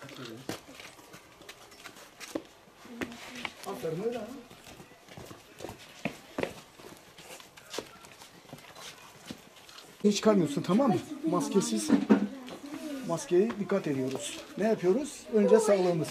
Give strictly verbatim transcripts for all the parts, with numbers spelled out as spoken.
Aferin öyle ha. Hiç çıkarmıyorsun, tamam mı? Maskesiz. Maskeyi dikkat ediyoruz. Ne yapıyoruz? Önce sağlığımız.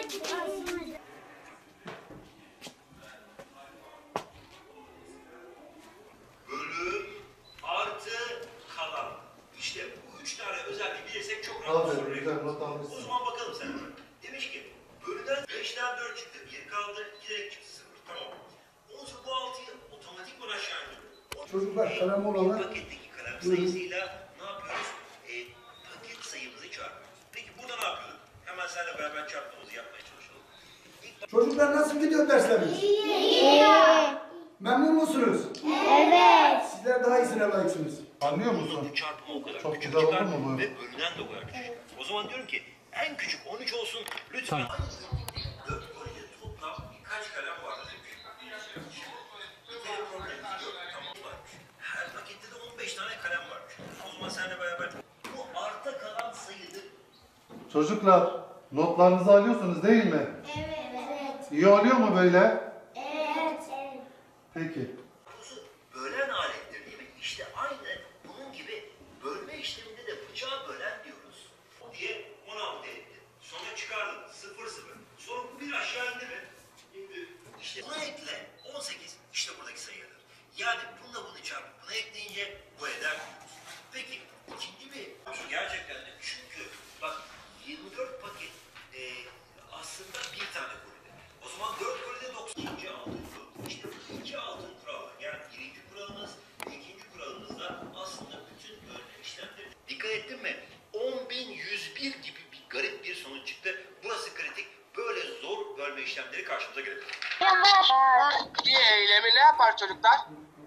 Bölü artı kalan. İşte bu üç tane özelliği bilirsek çok rahat olur. O zaman bakalım sen. Demiş ki bölüden beşten dört çıktı. bir kaldı. iki direkt çıktı sıfır. Tamam. Ondan sonra bu altıyı otomatikman aşağı indiriyor. Çocuklar kalem olanlar. Paketteki kalem sayısıyla ne yapıyoruz? E, paket sayımızı çarpıyoruz. Peki burada ne yapıyorduk? Hemen seninle beraber çarpmamızı yapmaya çalışalım. İlk Çocuklar nasıl gidiyor dersleriniz? İyi. Memnun musunuz? Evet. Sizler daha iyisine layıksınız. Anlıyor musun? bu çarpımı o kadar Çok küçük güzel çıkar oldu mu bu? ve bölünen de o kadar küçük. O zaman diyorum ki en küçük on üç olsun. Lütfen aynı dört golde toplam kaç kalem var demiş. Bir kere problemimizi gördük. Tamam varmış. Her pakette de on beş tane kalem varmış. O zaman seninle beraber bu arta kalan sayıdır. Çocuklar, notlarınızı alıyorsunuz değil mi? Evet. İyi oluyor mu böyle? Evet. Peki. Bu bölen alettir değil mi? İşte aynı bunun gibi bölme işleminde de bıçağı bölen diyoruz. O diye on altı etti. Sonra çıkardın sıfır sıfır. Sonra bu bir aşağı indi mi? İndi. İşte buna ekle on sekiz. İşte buradaki sayıdır. Yani bununla bunu çarp. Buna ekleyince bu eder diyoruz. Peki ikinci bir gerçekten de çünkü bak yirmi dört paket e, aslında bir tane kolide. O zaman dört kolide doksan. İkinci altın kural. İşte bu iki altın kuralı. Yani birinci kuralımız ve ikinci kuralımızda aslında bütün bölme işlemleri. Dikkat ettin mi? on bin yüz bir gibi bir garip bir sonuç çıktı. Burası kritik. Böyle zor bölme işlemleri karşımıza gelebilir. Bir eylemi ne yapar çocuklar?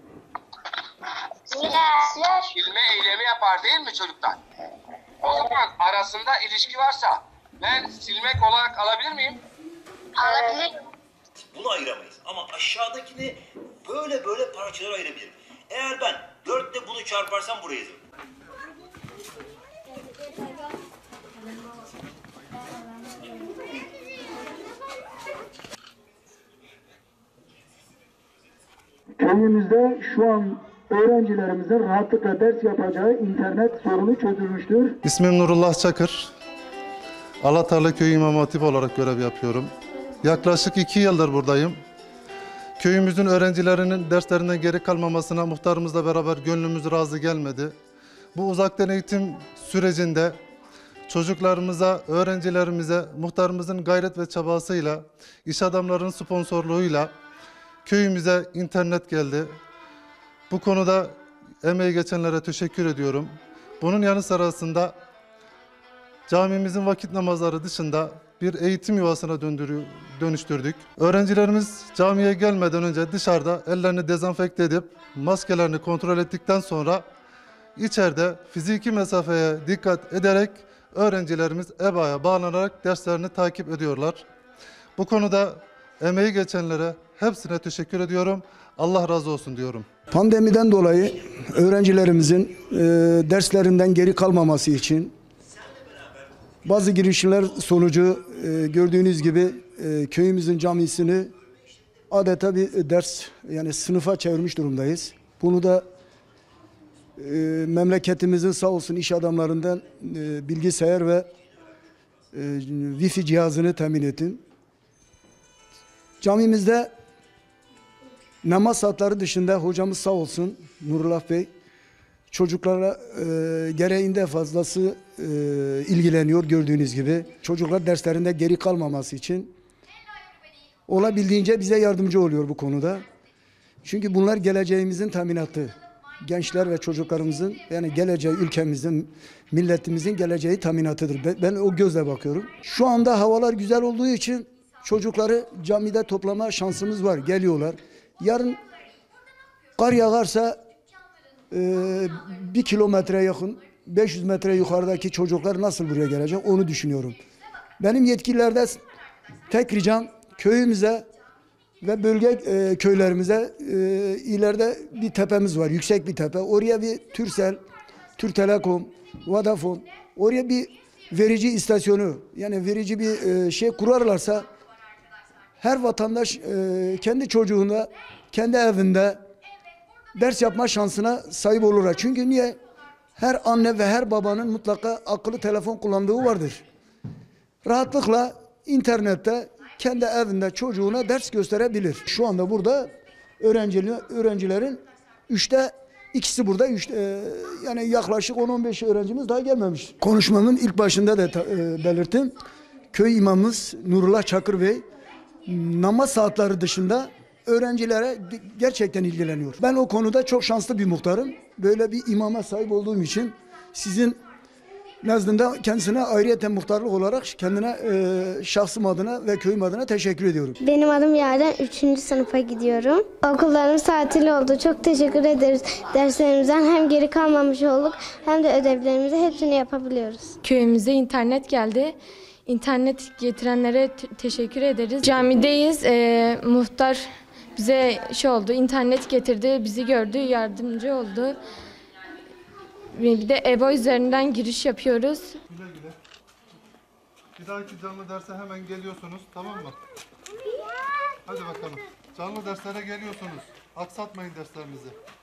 Siler. Silme eylemi yapar değil mi çocuklar? O zaman arasında ilişki varsa ben silmek olarak alabilir miyim? Alabilir. Bunu ayıramayız. Ama aşağıdakini böyle böyle parçalara ayırabilirim. Eğer ben dörtte bunu çarparsam buraya yazarım. Köyümüzde şu an öğrencilerimizin rahatlıkla ders yapacağı internet sorunu çözülmüştür. İsmim Nurullah Çakır. Alatarlı Köyü İmam Hatip olarak görev yapıyorum. Yaklaşık iki yıldır buradayım. Köyümüzün öğrencilerinin derslerinden geri kalmamasına muhtarımızla beraber gönlümüz razı gelmedi. Bu uzaktan eğitim sürecinde çocuklarımıza, öğrencilerimize muhtarımızın gayret ve çabasıyla, iş adamlarının sponsorluğuyla köyümüze internet geldi. Bu konuda emeği geçenlere teşekkür ediyorum. Bunun yanı sırasında camimizin vakit namazları dışında bir eğitim yuvasına dönüştürdük. Öğrencilerimiz camiye gelmeden önce dışarıda ellerini dezenfekte edip maskelerini kontrol ettikten sonra içeride fiziki mesafeye dikkat ederek öğrencilerimiz E B A'ya bağlanarak derslerini takip ediyorlar. Bu konuda emeği geçenlere hepsine teşekkür ediyorum. Allah razı olsun diyorum. Pandemiden dolayı öğrencilerimizin e, derslerinden geri kalmaması için bazı girişimler sonucu e, gördüğünüz gibi e, köyümüzün camisini adeta bir ders yani sınıfa çevirmiş durumdayız. Bunu da e, memleketimizin sağ olsun iş adamlarından e, bilgisayar ve e, Wi-Fi cihazını temin ettim. Camimizde namaz saatleri dışında hocamız sağ olsun Nurullah Bey çocuklara e, gereğinde fazlası e, ilgileniyor gördüğünüz gibi. Çocuklar derslerinde geri kalmaması için olabildiğince bize yardımcı oluyor bu konuda. Çünkü bunlar geleceğimizin teminatı. Gençler ve çocuklarımızın yani geleceği ülkemizin, milletimizin geleceği teminatıdır. Ben, ben o gözle bakıyorum. Şu anda havalar güzel olduğu için çocukları camide toplama şansımız var. Geliyorlar. Yarın kar yağarsa e, bir kilometre yakın, beş yüz metre yukarıdaki çocuklar nasıl buraya gelecek onu düşünüyorum. Benim yetkililerde tek ricam köyümüze ve bölge e, köylerimize e, ileride bir tepemiz var. Yüksek bir tepe. Oraya bir Türksel, Türk Telekom, Vodafone oraya bir verici istasyonu yani verici bir e, şey kurarlarsa her vatandaş e, kendi çocuğunda, kendi evinde ders yapma şansına sahip olurlar. Çünkü niye? Her anne ve her babanın mutlaka akıllı telefon kullandığı vardır. Rahatlıkla internette kendi evinde çocuğuna ders gösterebilir. Şu anda burada öğrenciler, öğrencilerin üçte ikisi burada. Üçte, e, yani yaklaşık on on beş öğrencimiz daha gelmemiş. Konuşmamın ilk başında da ta, e, belirttim. Köy imamımız Nurullah Çakır Bey namaz saatleri dışında öğrencilere gerçekten ilgileniyor. Ben o konuda çok şanslı bir muhtarım. Böyle bir imama sahip olduğum için sizin nezdinde kendisine ayrıyeten muhtarlık olarak kendine e, şahsım adına ve köyüm adına teşekkür ediyorum. Benim adım Yaren, üçüncü sınıfa gidiyorum. Okullarımız tatil oldu. Çok teşekkür ederiz. Derslerimizden hem geri kalmamış olduk hem de ödevlerimizi hepsini yapabiliyoruz. Köyümüze internet geldi. İnternet getirenlere te- teşekkür ederiz. Camideyiz. Ee, muhtar bize şey oldu, internet getirdi, bizi gördü, yardımcı oldu. Bir de E B O üzerinden giriş yapıyoruz. Güle güle. Bir dahaki canlı derse hemen geliyorsunuz, tamam mı? Hadi bakalım. Canlı derslere geliyorsunuz. Aksatmayın derslerinizi.